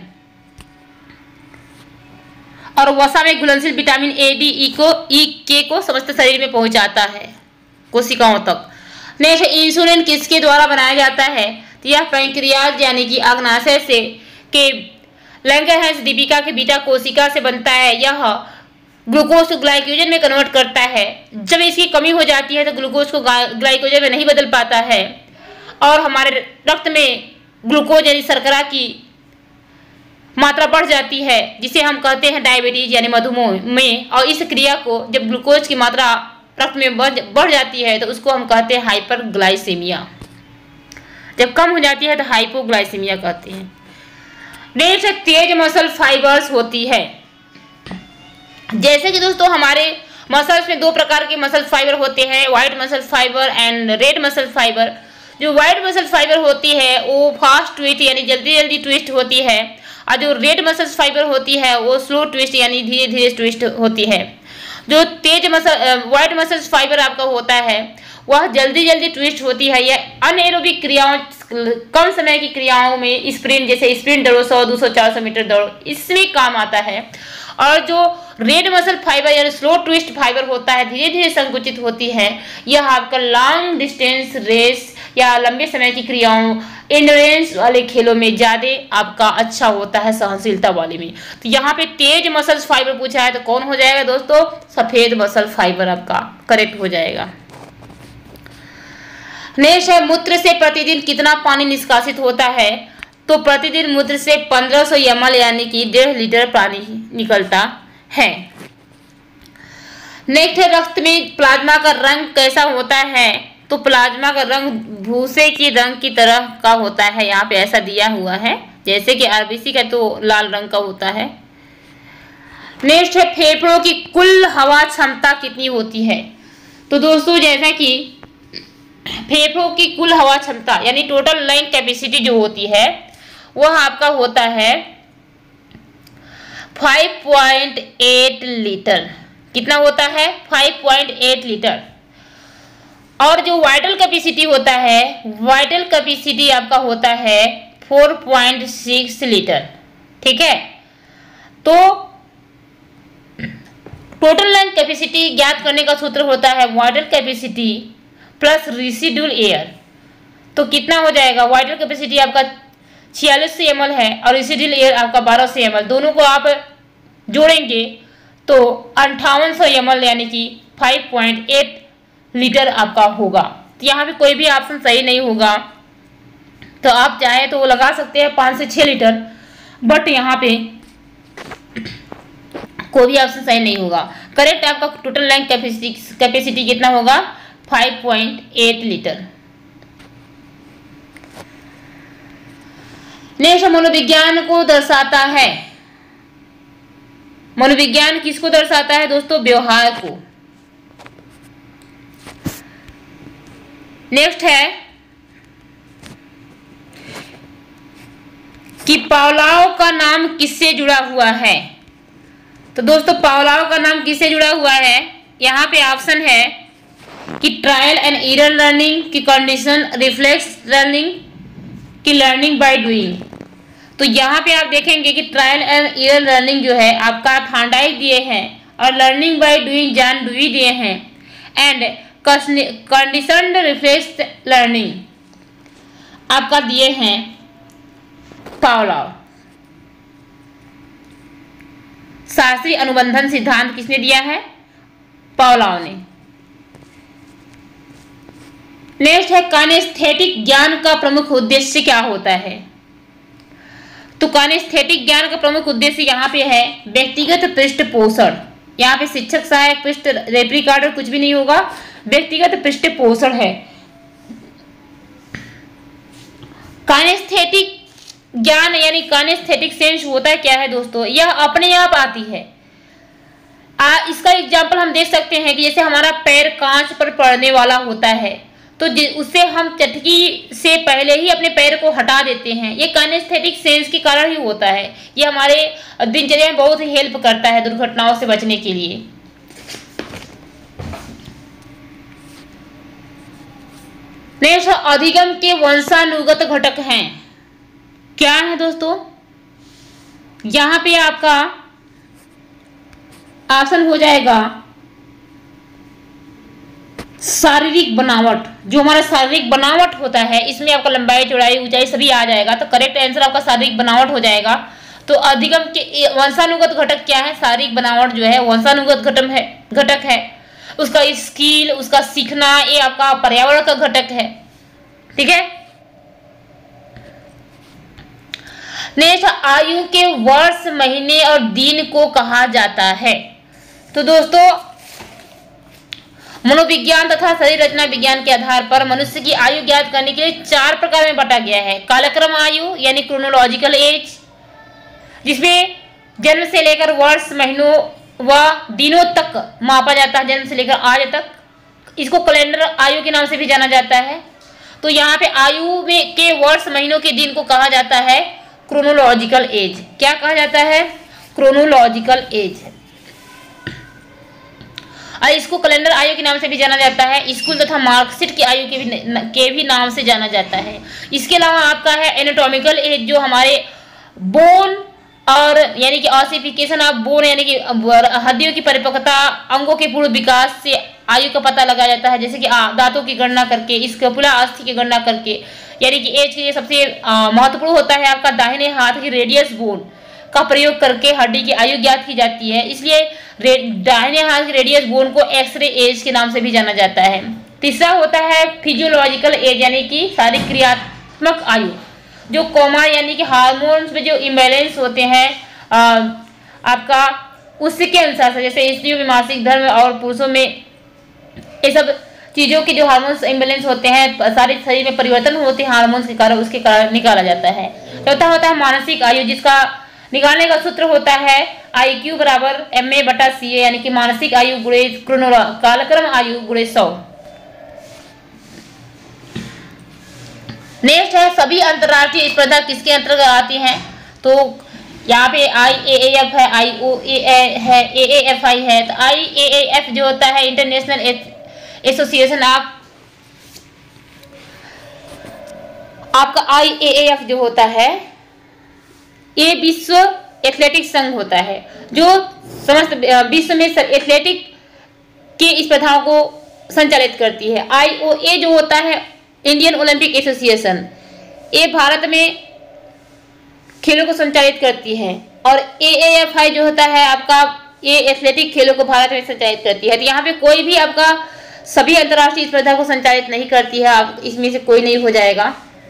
और वसा में घुलनशील विटामिन ए डी ई को ई के को समस्त शरीर में पहुंचाता है, कोशिकाओं तक। नेक्स्ट, इंसुलिन किसके द्वारा बनाया जाता है, तो यह पैंक्रियाज यानी कि अग्नाशय से के लैंगरहैंस दीपिका के बीटा कोशिका से बनता है। यह ग्लूकोज को ग्लाइकोजन में कन्वर्ट करता है। जब इसकी कमी हो जाती है तो ग्लूकोज को ग्लाइकोजन में नहीं बदल पाता है, और हमारे रक्त में ग्लूकोज यानी शर्करा की मात्रा बढ़ जाती है, जिसे हम कहते हैं डायबिटीज यानी मधुमेह में। और इस क्रिया को जब ग्लूकोज की मात्रा रक्त में बढ़ बढ़ जाती है तो उसको हम कहते हैं हाइपरग्लाइसेमिया। जब कम हो जाती है तो हाइपोग्लाइसेमिया कहते हैं। नेक्स्ट, तेज मसल फाइबर्स होती है। जैसे कि दोस्तों हमारे मसल्स में दो प्रकार के मसल फाइबर होते हैं, white muscle fibre and red muscle fibre. जो व्हाइट मसल फाइबर होती है वो फास्ट ट्विस्ट यानी जल्दी जल्दी ट्विस्ट होती है, और जो रेड मसल फाइबर होती है वो स्लो ट्विस्ट यानी धीरे धीरे ट्विस्ट होती है। जो तेज मसल व्हाइट मसल फाइबर आपका होता है वह जल्दी जल्दी ट्विस्ट होती है। यह अनएरोबिक क्रियाओं, कम समय की क्रियाओं में स्प्रिंट, जैसे स्प्रिंट दौड़ो, सौ दो सौ चार सौ मीटर दौड़ो, इसमें काम आता है। और जो रेड मसल फाइबर यानी स्लो ट्विस्ट फाइबर होता है, धीरे धीरे संकुचित होती है, यह आपका लॉन्ग डिस्टेंस रेस या लंबे समय की क्रियाओं, एंड्योरेंस वाले खेलों में ज्यादा आपका अच्छा होता है, सहनशीलता वाले में। तो यहाँ पे तेज मसल फाइबर पूछा है तो कौन हो जाएगा दोस्तों, सफेद मसल फाइबर आपका करेक्ट हो जाएगा। नेक्स्ट है, मूत्र से प्रतिदिन कितना पानी निष्कासित होता है, तो प्रतिदिन मूत्र से पंद्रह सौ एम एल यानी कि डेढ़ लीटर पानी निकलता है। नेक्स्ट है, रक्त में प्लाज्मा का रंग कैसा होता है, तो प्लाज्मा का रंग भूसे के रंग की तरह का होता है। यहाँ पे ऐसा दिया हुआ है, जैसे कि आरबीसी का तो लाल रंग का होता है। नेक्स्ट है, फेफड़ों की कुल हवा क्षमता कितनी होती है, तो दोस्तों जैसा कि फेफड़ों की कुल हवा क्षमता यानी टोटल लंग कैपेसिटी जो होती है वह आपका होता है फाइव पॉइंट एट लीटर। कितना होता है, फाइव पॉइंट एट लीटर। और जो वाइटल कैपेसिटी होता है, वाइटल कैपेसिटी आपका होता है फोर पॉइंट सिक्स लीटर। ठीक है, तो टोटल लंग कैपेसिटी ज्ञात करने का सूत्र होता है vital capacity plus residual air. तो कितना हो जाएगा, वाइटल कैपेसिटी आपका छियालीस सौ एम एल है और रेसिडुअल एयर आपका बारह सौ एम एल, दोनों को आप जोड़ेंगे तो अंठावन सौ एम एल यानी कि फाइव पॉइंट एट लीटर आपका होगा। तो यहाँ पे कोई भी ऑप्शन सही नहीं होगा, तो आप चाहे तो वो लगा सकते हैं पाँच से छः लीटर, बट यहाँ पे कोई भी ऑप्शन सही नहीं होगा। करेक्ट आपका टोटल लंग कैपेसिटी कैपेसिटी कितना होगा, five point eight litre. Next, मनोविज्ञान को दर्शाता है। मनोविज्ञान किसको दर्शाता है दोस्तों, व्यवहार को। नेक्स्ट है कि पावलोव का नाम किससे जुड़ा हुआ है, तो दोस्तों पावलोव का नाम किससे जुड़ा हुआ है, यहाँ पे ऑप्शन है कि ट्रायल एंड एरर लर्निंग, की कंडीशन रिफ्लेक्स लर्निंग, की लर्निंग बाय डूइंग। तो यहाँ पे आप देखेंगे कि ट्रायल एंड एरर लर्निंग जो है आपका थांडाई दिए हैं और learning by doing John Dewey दिए हैं, एंड कंडीशनड रिफ्लेक्स लर्निंग आपका दिए हैं पावलोव। शास्त्रीय अनुबंधन सिद्धांत किसने दिया है? पावलोव ने। नेक्स्ट है काइनेस्थेटिक ज्ञान का प्रमुख उद्देश्य क्या होता है? तो काइनेस्थेटिक ज्ञान का प्रमुख उद्देश्य यहाँ पे है व्यक्तिगत पृष्ठ पोषण। यहाँ पे शिक्षक सहायक पृष्ठ रेफरी कार्ड कुछ भी नहीं होगा, व्यक्तिगत पृष्ठ पोषण है। काइनेस्थेटिक ज्ञान यानी काइनेस्थेटिक सेंस होता है क्या है दोस्तों? यह अपने आप आती है। आ, इसका एग्जाम्पल हम देख सकते हैं कि जैसे हमारा पैर कांच पर पड़ने वाला होता है तो उससे हम चटकी से पहले ही अपने पैर को हटा देते हैं। ये काइनेस्थेटिक सेंस के कारण ही होता है। ये हमारे दिनचर्या में बहुत ही हेल्प करता है दुर्घटनाओं से बचने के लिए। नेक्स्ट अधिगम के वंशानुगत घटक हैं। क्या है दोस्तों? यहां पे आपका ऑप्शन हो जाएगा शारीरिक बनावट। जो हमारा शारीरिक बनावट होता है इसमें आपका लंबाई चौड़ाई ऊंचाई सभी आ जाएगा, तो करेक्ट आंसर आपका शारीरिक बनावट हो जाएगा। तो अधिगम के वंशानुगत घटक क्या है? शारीरिक बनावट जो है वंशानुगत घटक है घटक है उसका स्किल, उसका सीखना, ये आपका पर्यावरण का घटक है। ठीक है। नेक्स्ट आयु के वर्ष महीने और दिन को कहा जाता है। तो दोस्तों मनोविज्ञान तथा शरीर रचना विज्ञान के आधार पर मनुष्य की आयु ज्ञात करने के लिए चार प्रकार में बांटा गया है। कालक्रम आयु यानी क्रोनोलॉजिकल एज, जिसमें जन्म से लेकर वर्ष महीनों व दिनों तक मापा जाता है, जन्म से लेकर आज तक। इसको कैलेंडर आयु के नाम से भी जाना जाता है। तो यहाँ पे आयु में के वर्ष महीनों के दिन को कहा जाता है क्रोनोलॉजिकल एज। क्या कहा जाता है? Chronological age. और इसको कैलेंडर आयु के नाम से भी जाना जाता है। स्कूल तथा मार्कशीट की आयु के भी के भी नाम से जाना जाता है। इसके अलावा आपका है एनाटॉमिकल एज, जो हमारे बोन और यानी कि ऑसिफिकेशन ऑफ बोन यानी कि हड्डियों की परिपक्वता, अंगों के पूर्ण विकास से आयु का पता लगाया जाता है। जैसे कि दांतों की गणना करके, स्कैपुला अस्थि की गणना करके, यानी कि एज के सबसे महत्वपूर्ण होता है आपका दाहिने हाथ की रेडियस बोन का प्रयोग करके हड्डी की आयु ज्ञात की जाती है। इसलिए दाहिने हाथ की रेडियस बोन को एक्सरे एज के नाम से भी जाना जाता है। तीसरा होता है फिजियोलॉजिकल एज यानी कि शारीरिक क्रियात्मक आयु, जो कोमा यानी कि हार्मोन्स में जो इम्बैलेंस होते हैं आ, आपका उसके अनुसार से, जैसे स्त्रियों में मासिक धर्म और पुरुषों में ये सब चीजों के जो हार्मोन्स इम्बैलेंस होते हैं, सारे शरीर में परिवर्तन होते हैं हार्मोन्स के कारण, उसके कारण निकाला जाता है। चौथा होता है मानसिक आयु, जिसका निकालने का सूत्र होता है आई क्यू बराबर एम ए बटा सी ए, यानी कि मानसिक आयु गुणे क्रोनोला कालक्रम आयु गुणे सौ। नेक्स्ट है सभी अंतर्राष्ट्रीय स्पर्धा किसके अंतर्गत आती हैं? तो यहाँ पे आई ए ए एफ है, आई ओ ए है, ए ए एफ आई है। तो आई ए ए एफ जो होता है इंटरनेशनल एसोसिएशन ऑफ, आपका आई ए ए एफ जो होता है ये विश्व एथलेटिक्स संघ होता है, जो समस्त विश्व में एथलेटिक के स्पर्धाओं को संचालित करती है। आई ओ ए जो होता है इंडियन ओलंपिक एसोसिएशन, ये भारत में खेलों को संचालित करती है। और ए ए एफ आई जो होता है आपका, ये एथलेटिक खेलों को भारत में संचालित करती है। तो यहाँ पे कोई भी आपका सभी अंतर्राष्ट्रीय स्पर्धा को संचालित नहीं करती है, आप इसमें से कोई नहीं हो जाएगा।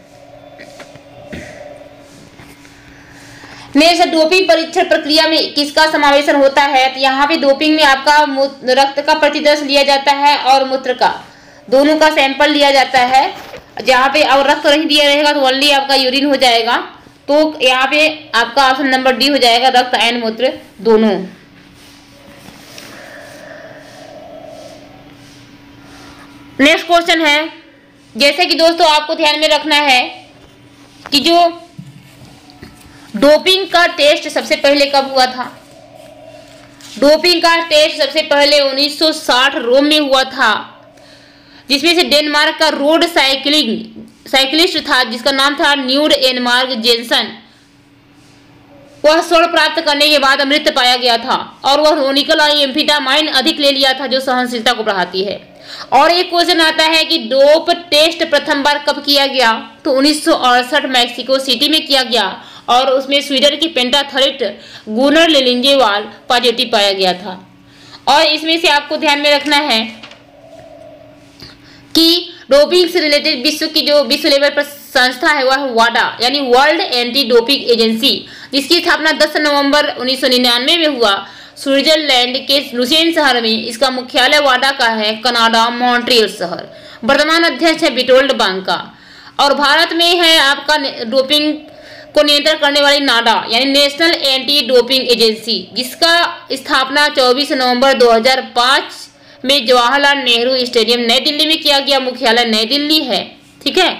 नेक्स्ट डोपिंग परीक्षण प्रक्रिया में किसका समावेशन होता है? तो यहाँ पे डोपिंग में आपका रक्त का प्रतिदर्श लिया जाता है और मूत्र का, दोनों का सैंपल लिया जाता है। जहाँ पे अब रक्त नहीं दिया रहेगा तो ओनली आपका यूरिन हो जाएगा। तो यहाँ पे आपका ऑप्शन नंबर डी हो जाएगा, रक्त एंड मूत्र दोनों। नेक्स्ट क्वेश्चन है, जैसे कि दोस्तों आपको ध्यान में रखना है कि जो डोपिंग का टेस्ट सबसे पहले कब हुआ था? डोपिंग का टेस्ट सबसे पहले उन्नीस सौ साठ रोम में हुआ था, जिसमें से डेनमार्क का रोड साइकिलिंग साइकिलिस्ट था जिसका नाम था न्यूड एनमार्क जेनसन। वह स्वर्ण प्राप्त करने के बाद मृत पाया गया था और वह रोनिकल और एम्फेटामाइन अधिक ले लिया था, जो सहनशीलता को बढ़ाती है। और एक क्वेश्चन आता है कि डोप टेस्ट प्रथम बार कब किया गया? तो उन्नीस सौ अड़सठ मैक्सिको सिटी में किया गया और उसमें स्वीडन की पेंटाथलीट गुनर लिंजेवाल पॉजिटिव पाया गया था। और इसमें से आपको ध्यान में रखना है कि डोपिंग से रिलेटेड विश्व की जो विश्व लेवल पर संस्था है वह वाडा यानी वर्ल्ड एंटी डोपिंग एजेंसी, जिसकी स्थापना दस नवंबर उन्नीस सौ निन्यानवे में हुआ स्विट्जरलैंड के लुसेन शहर में। इसका मुख्यालय वाडा का है, कनाडा मॉन्ट्रियल शहर। वर्तमान अध्यक्ष है बिटोल्ड बांका। और भारत में है आपका डोपिंग को नियंत्रण करने वाली नाडा यानी नेशनल एंटी डोपिंग एजेंसी, जिसका स्थापना चौबीस नवंबर दो हज़ार पाँच में जवाहरलाल नेहरू स्टेडियम नई दिल्ली में किया गया। मुख्यालय नई दिल्ली है। ठीक है।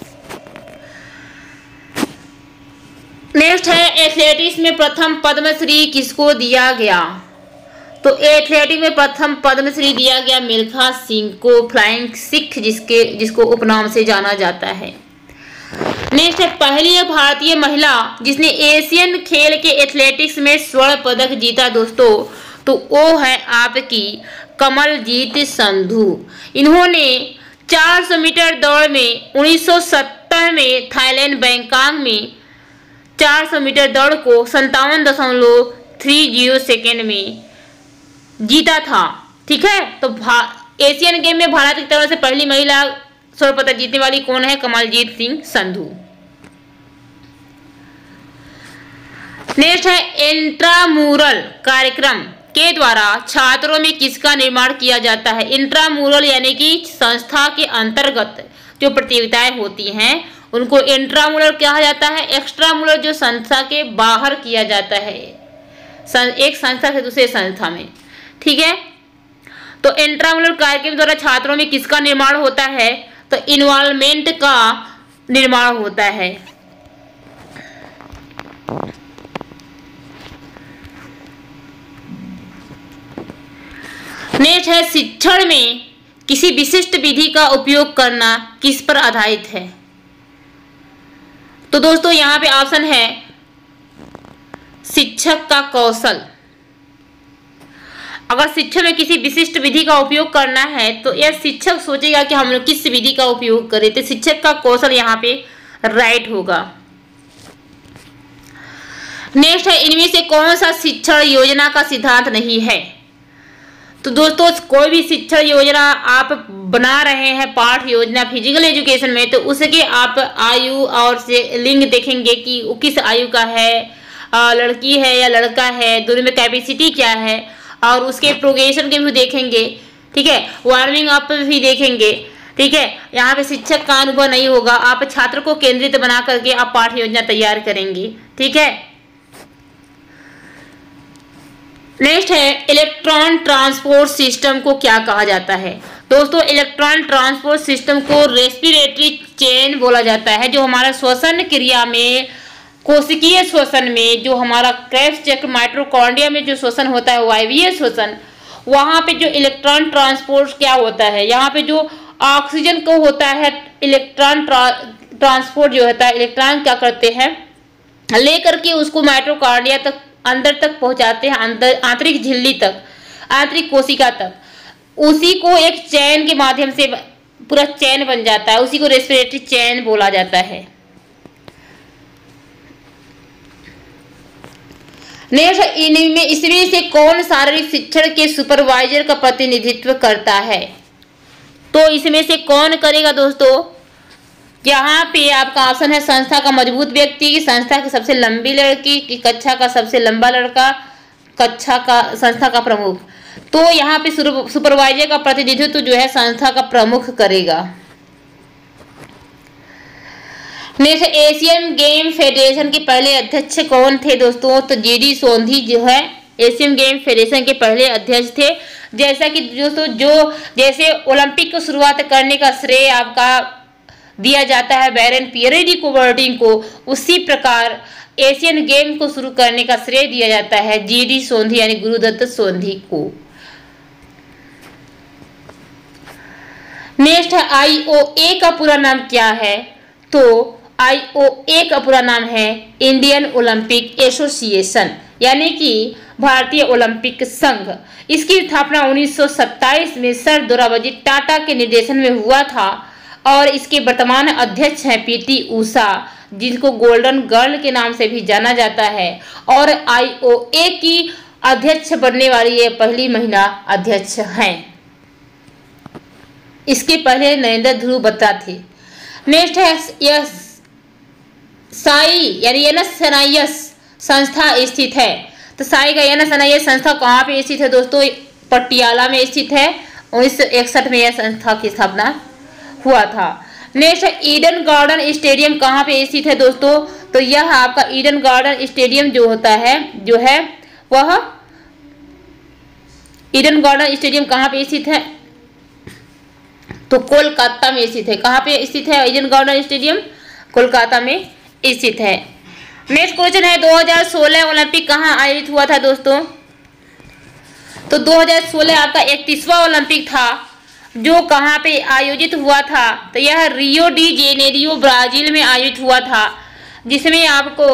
नेक्स्ट है एथलेटिक्स में प्रथम पद्मश्री किसको दिया गया? तो एथलेटिक्स में प्रथम पद्मश्री दिया गया मिल्खा सिंह को, फ्लाइंग सिख जिसके जिसको उपनाम से जाना जाता है। नेक्स्ट है पहली भारतीय महिला जिसने एशियन खेल के एथलेटिक्स में स्वर्ण पदक जीता दोस्तों, तो वो है आपकी कमलजीत संधू। इन्होंने चार सौ मीटर दौड़ में उन्नीस सौ सत्तर में थाईलैंड बैंकॉक में चार सौ मीटर दौड़ को संतावन दशमलव थ्री जीरो सेकेंड में जीता था। ठीक है। तो एशियन गेम में भारत की तरफ से पहली महिला स्वर्ण पदक जीतने वाली कौन है? कमलजीत सिंह संधू। नेक्स्ट है इंट्रामुरल कार्यक्रम के द्वारा छात्रों में किसका निर्माण किया जाता है? इंट्रामुरल यानी कि संस्था के अंतर्गत जो प्रतियोगिताएं होती हैं उनको इंट्रामुरल कहा जाता है। एक्स्ट्रामुरल जो संस्था के बाहर किया जाता है, एक संस्था से दूसरे संस्था में। ठीक है। तो इंट्रामुरल कार्यक्रम द्वारा छात्रों में किसका निर्माण होता है? तो इन्वॉल्वमेंट का निर्माण होता है। नेक्स्ट है शिक्षण में किसी विशिष्ट विधि का उपयोग करना किस पर आधारित है? तो दोस्तों यहाँ पे ऑप्शन है शिक्षक का कौशल। अगर शिक्षण में किसी विशिष्ट विधि का उपयोग करना है तो यह शिक्षक सोचेगा कि हम लोग किस विधि का उपयोग करें, तो शिक्षक का कौशल यहाँ पे राइट होगा। नेक्स्ट है इनमें से कौन सा शिक्षण योजना का सिद्धांत नहीं है? तो दोस्तों कोई भी शिक्षण योजना आप बना रहे हैं, पाठ योजना फिजिकल एजुकेशन में, तो उसके आप आयु और से लिंग देखेंगे कि वो किस आयु का है, आ, लड़की है या लड़का है, दोनों में कैपेसिटी क्या है, और उसके प्रोग्रेशन के भी देखेंगे। ठीक है। वार्मिंग अप भी देखेंगे। ठीक है। यहाँ पे शिक्षक का अनुभव नहीं होगा, आप छात्र को केंद्रित बना करके आप पाठ योजना तैयार करेंगे। ठीक है। नेक्स्ट है इलेक्ट्रॉन ट्रांसपोर्ट सिस्टम को क्या कहा जाता है? दोस्तों इलेक्ट्रॉन ट्रांसपोर्ट सिस्टम को रेस्पिरेटरी चेन बोला जाता है, जो हमारा श्वसन क्रिया में, कोशिकीय श्वसन में, जो हमारा क्रेब्स चक्र माइटोकॉन्ड्रिया में जो श्वसन होता है, वायवीय श्वसन, वहाँ पे जो इलेक्ट्रॉन ट्रांसपोर्ट क्या होता है, यहाँ पे जो ऑक्सीजन को होता है इलेक्ट्रॉन ट्रा, ट्रांसपोर्ट जो होता है, इलेक्ट्रॉन क्या करते हैं लेकर के उसको माइटोकॉन्ड्रिया तक अंदर तक पहुंचाते हैं, अंदर आंतरिक झिल्ली तक, आंतरिक कोशिका तक। उसी को एक चैन के माध्यम से पूरा चैन बन जाता है, उसी को रेस्पिरेटरी चैन बोला जाता है। नेक्स्ट इनमें इसमें से कौन शारीरिक शिक्षण के सुपरवाइजर का प्रतिनिधित्व करता है? तो इसमें से कौन करेगा दोस्तों? यहाँ पे आपका ऑप्शन है संस्था का मजबूत व्यक्ति, संस्था की सबसे लंबी लड़की, की कक्षा का सबसे लंबा लड़का, कक्षा का संस्था का प्रमुख। तो यहाँ पे सुपरवाइजर का प्रतिनिधित्व जो है संस्था का प्रमुख करेगा। नेक्स्ट एशियन गेम फेडरेशन के पहले अध्यक्ष कौन थे दोस्तों? तो जी डी सोंधी जो है एशियन गेम फेडरेशन के पहले अध्यक्ष थे। जैसा कि दोस्तों जो जैसे ओलंपिक को शुरुआत करने का श्रेय आपका दिया जाता है बैरन पियरे डी कुबर्टिन को, उसी प्रकार एशियन गेम को शुरू करने का श्रेय दिया जाता है जी डी सोंधी यानी गुरुदत्त सोंधी को। नेक्स्ट है आई ओ ए का पूरा नाम क्या है? तो आई ओ ए का पूरा नाम है इंडियन ओलंपिक एसोसिएशन यानी कि भारतीय ओलंपिक संघ। इसकी स्थापना उन्नीस सौ सत्ताईस में सर दोराबजी टाटा के निर्देशन में हुआ था और इसके वर्तमान अध्यक्ष हैं पीटी उषा, जिनको गोल्डन गर्ल के नाम से भी जाना जाता है, और आई ओ ए की अध्यक्ष बनने वाली ये पहली महिला अध्यक्ष हैं। इसके पहले नरेंद्र ध्रुव बत्रा थे। नेक्स्ट है यह साई यानी एनएस एनआईएस संस्था स्थित है। तो साई का एनएस एनआईएस संस्था कहाँ पे स्थित है दोस्तों? पटियाला में स्थित है। उन्नीस सौ इकसठ में यह संस्था की स्थापना हुआ था। नेक्स्ट है ईडन गार्डन स्टेडियम कहाँ पे स्थित है दोस्तों? तो यह आपका ईडन गार्डन स्टेडियम जो होता है जो है वह ईडन गार्डन स्टेडियम कहाँ पे स्थित है? तो कोलकाता में स्थित है। कहाँ पे स्थित है ईडन गार्डन स्टेडियम? कोलकाता में स्थित है। नेक्स्ट क्वेश्चन है दो हज़ार सोलह ओलंपिक कहाँ आयोजित हुआ था दोस्तों? तो दो हज़ार सोलह आपका इकतीसवां ओलंपिक था जो कहाँ पे आयोजित हुआ था? तो यह रियो डी जेनेरियो ब्राजील में आयोजित हुआ था, जिसमें आपको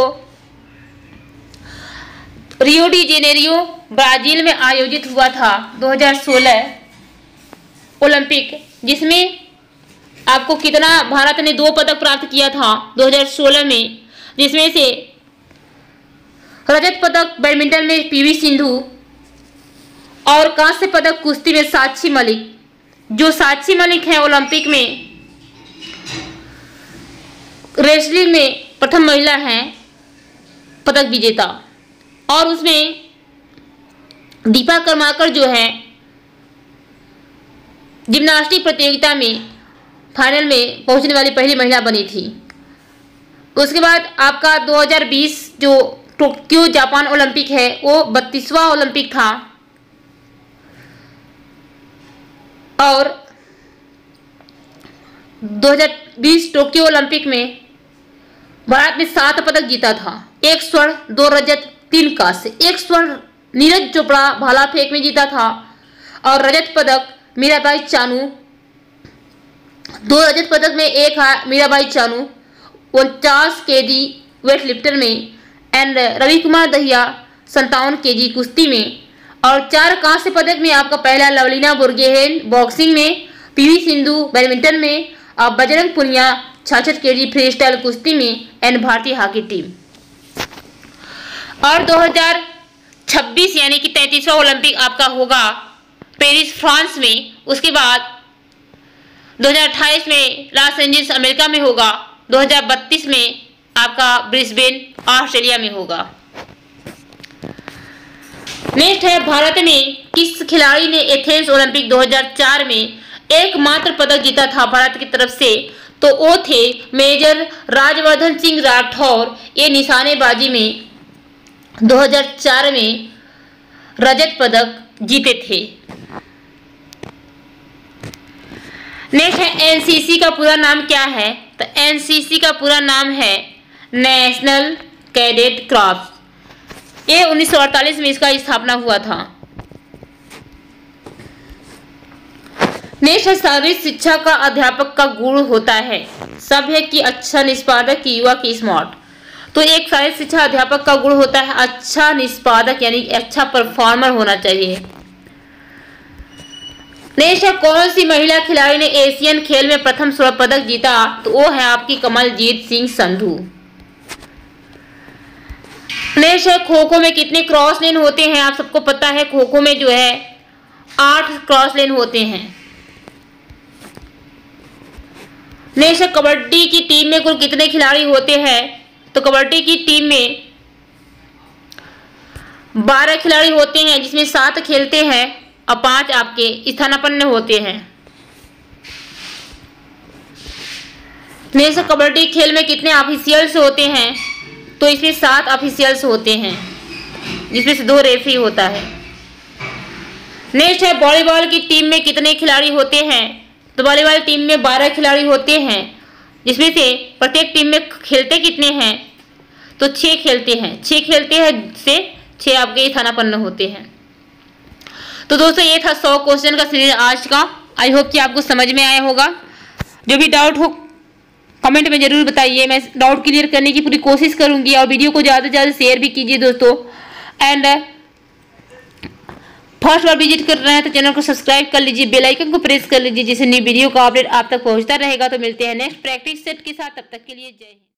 रियो डी जेनेरियो ब्राजील में आयोजित हुआ था दो हज़ार सोलह ओलंपिक, जिसमें आपको कितना भारत ने दो पदक प्राप्त किया था दो हज़ार सोलह में, जिसमें से रजत पदक बैडमिंटन में पीवी सिंधु और कांस्य पदक कुश्ती में साक्षी मलिक। जो साक्षी मलिक है ओलंपिक में रेसलिंग में प्रथम महिला हैं पदक विजेता, और उसमें दीपा कर्माकर जो है जिम्नास्टिक प्रतियोगिता में फाइनल में पहुंचने वाली पहली महिला बनी थी। उसके बाद आपका दो हज़ार बीस जो टोक्यो जापान ओलंपिक है वो बत्तीसवां ओलंपिक था, और दो हज़ार बीस टोक्यो ओलंपिक में भारत ने सात पदक जीता था। एक स्वर्ण, दो रजत, तीन कांस्य। एक स्वर्ण नीरज चोपड़ा भाला फेंक में जीता था, और रजत पदक मीराबाई चानू, दो रजत पदक में एक है मीराबाई चानू उनचास के जी वेट लिफ्टर में, एंड रवि कुमार दहिया संतावन के जी कुश्ती में, और चार कांस्य पदक में आपका पहला लवलीना बोर्गोहेन बॉक्सिंग में, पीवी सिंधु बैडमिंटन में, और बजरंग पुनिया छियासठ के जी फ्री स्टाइल कुश्ती में, एंड भारतीय हॉकी टीम। और दो हज़ार छब्बीस यानी कि तैंतीसवां ओलंपिक आपका होगा पेरिस फ्रांस में। उसके बाद दो हज़ार अट्ठाईस में लॉस एंजल्स अमेरिका में होगा। दो हज़ार बत्तीस में आपका ब्रिस्बेन ऑस्ट्रेलिया में होगा। नेक्स्ट है भारत में किस खिलाड़ी ने एथेंस ओलंपिक दो हज़ार चार में एकमात्र पदक जीता था भारत की तरफ से? तो वो थे मेजर राजवर्धन सिंह राठौर। ये निशानेबाजी में दो हज़ार चार में रजत पदक जीते थे। नेक्स्ट है एनसीसी का पूरा नाम क्या है? तो एनसीसी का पूरा नाम है नेशनल कैडेट कॉर्प्स। ये उन्नीस सौ अड़तालीस में इसका स्थापना हुआ था। नेक्स्ट है शारीरिक शिक्षा का अध्यापक का गुण होता है सभ्य की अच्छा निष्पादक की युवा की स्मार्ट। तो एक शारीरिक शिक्षा अध्यापक का गुण होता है अच्छा निष्पादक यानी अच्छा परफॉर्मर होना चाहिए। नेक्स्ट है कौन सी महिला खिलाड़ी ने एशियन खेल में प्रथम स्वर्ण पदक जीता? तो वो है आपकी कमलजीत सिंह संधू। नेक्स्ट है खो खो में कितने क्रॉस लेन होते हैं? आप सबको पता है खो खो में जो है आठ क्रॉस लेन होते हैं। नेक्स्ट है कबड्डी की टीम में कुल कितने खिलाड़ी होते हैं? तो कबड्डी की टीम में बारह खिलाड़ी होते हैं, जिसमें सात खेलते हैं और पांच आपके स्थानापन्न होते हैं। नेक्स्ट कबड्डी खेल में कितने ऑफिशियल्स होते हैं? तो इसमें सात ऑफिशियल्स होते हैं, जिसमें से दो रेफरी होता है। नेक्स्ट है वॉलीबॉल की टीम में कितने खिलाड़ी होते हैं? तो वॉलीबॉल टीम में बारह खिलाड़ी होते हैं, जिसमें से प्रत्येक टीम में खेलते कितने हैं? तो छह खेलते हैं। छह खेलते हैं से छह आपके स्थानापन्न होते हैं। तो दोस्तों ये था सौ क्वेश्चन का सीरीज आज का। आई होप कि आपको समझ में आया होगा। जो भी डाउट हो कमेंट में जरूर बताइए, मैं डाउट क्लियर करने की पूरी कोशिश करूंगी। और वीडियो को ज़्यादा से ज़्यादा शेयर भी कीजिए दोस्तों। एंड फर्स्ट बार विजिट कर रहे हैं तो चैनल को सब्सक्राइब कर लीजिए, बेल आइकन को प्रेस कर लीजिए, जिससे न्यू वीडियो का अपडेट आप तक पहुंचता रहेगा। तो मिलते हैं नेक्स्ट प्रैक्टिस सेट के साथ, तब तक के लिए जय हिंद।